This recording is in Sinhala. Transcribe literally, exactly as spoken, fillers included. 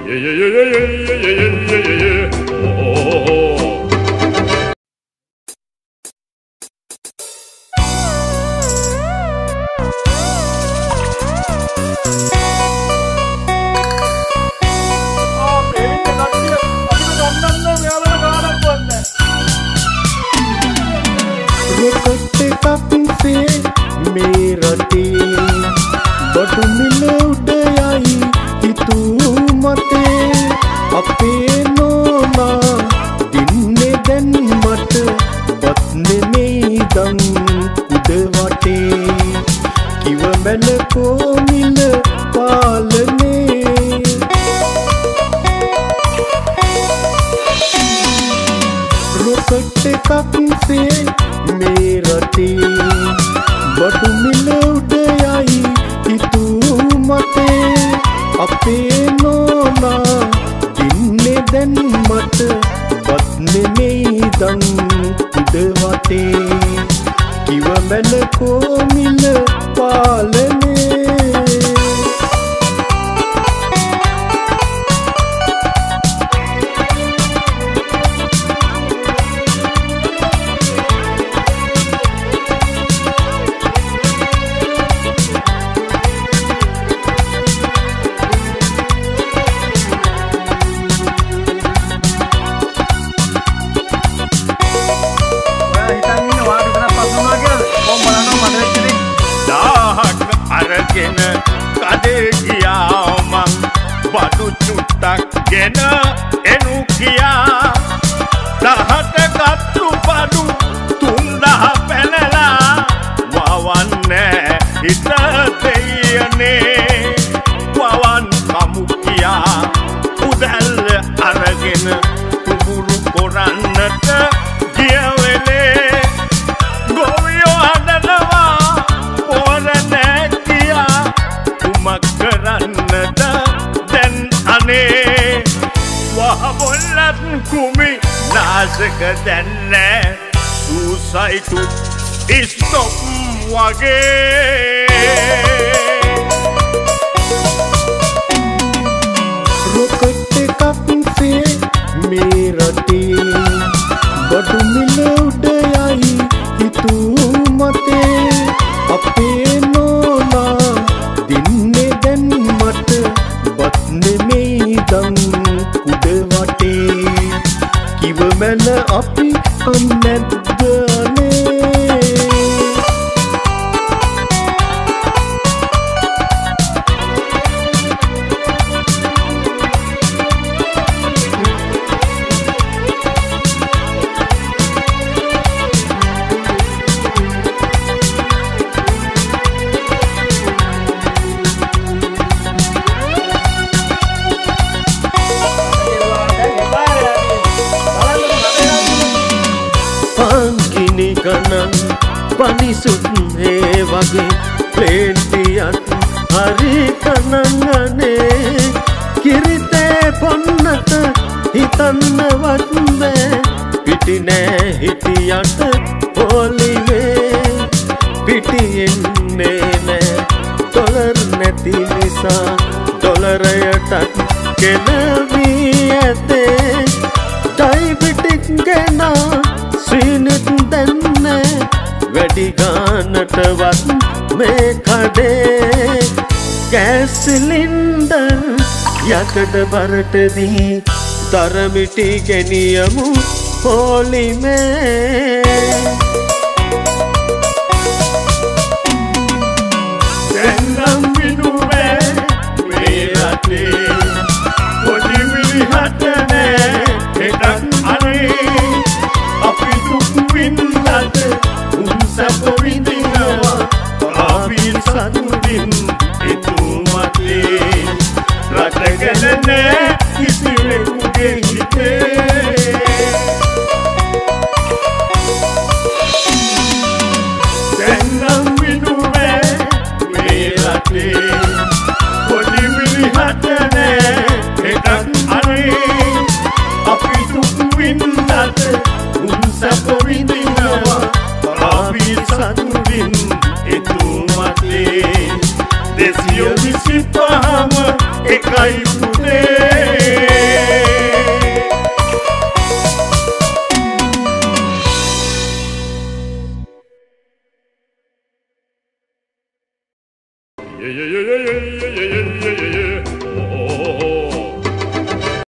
yeah, yeah, yeah, yeah, yeah, yeah, yeah, yeah. Oh. Rocket कापी मेरते बडු මිල උඩ යයි හිතු මතේ අපේ නෝනා දින්නේ දැන් මට බත් නෙමෙයි දන් උඩ වටේ කිව මැලකෝ මිල පාලනේ रोकट कापी मेरते बडු මිල උඩ යයි හිතු මතේ අපේ නෝනා දින්නේ දැන් මට බත් නෙමෙයි දන් උඩ වටේ කිව මැලකෝ මිල පාලනේ අරගෙන කඩේ ගියා මං බඩු චුට්ටක් ගෙන එනු කියා දහට කත්තු බඩු තුන්දහ පැනලා වවන්නේ හිත දෙයනේ වවන් කමු කියා උදැල්ල අරගෙන කුඹුරු කොරන්නට ගිය වෙලේ ගොවියෝ හදනවා කරන්නද දැන් අනේ වහබොල්ලත් කුමි නාසක දැන්නේ සූසයිටු ඉස්තොප් වගේ रोकट कापी मेरते बडු මිල උඩ යයි හිතු මතේ අපේ නෝනා දින්නේ දැන් මට බත් නෙමෙයි දන් උඩ වටේ කිව මැල අපි අන්නැද්ද අනේ පංගිනි ගණන් පනිසුත් ඒ වගේ ප්ලේන්ටියක් හරි කනංගනේ කිරිතේ පොන්නට හිතන්නවත් බෑ පිටි නෑ හිටියට පොලිවේ පිටියෙන්නේ නෑ ඩොලර් නැති නිසා ඩොලරයටත් ගෙනවී ඇතේ ඩයිබිටික් ගෙනා සීනිත් දැන්නේ වැඩි ගානටවත් මේ කඩේ ගෑස් සිලින්ඩර් යකඩ බරටදී තරමිටි ගෙනියමු පොලිමේ දැන්නම් විනුවේ මේ රටේ පොඩි විලිහට නෑ හෙටක් අනේ අපි දුක් විඳලාද උන් සැප විඳිනවා අපි සතුටින් එතුමතේ රට ගැන නෑ කිසිවෙකුගේ හිතේ දැන්නම් විනුවේ මේ රටේ පොඩි විලිහට නෑ හෙටක් අනේ අපි දුක් විඳලාද සැප විඳිනවා අපි සතුටින් එතුමතේ දෙසිය විසිපහම එකයි පුතේ yeah, yeah, yeah, yeah, yeah, yeah, yeah, yeah, yeah.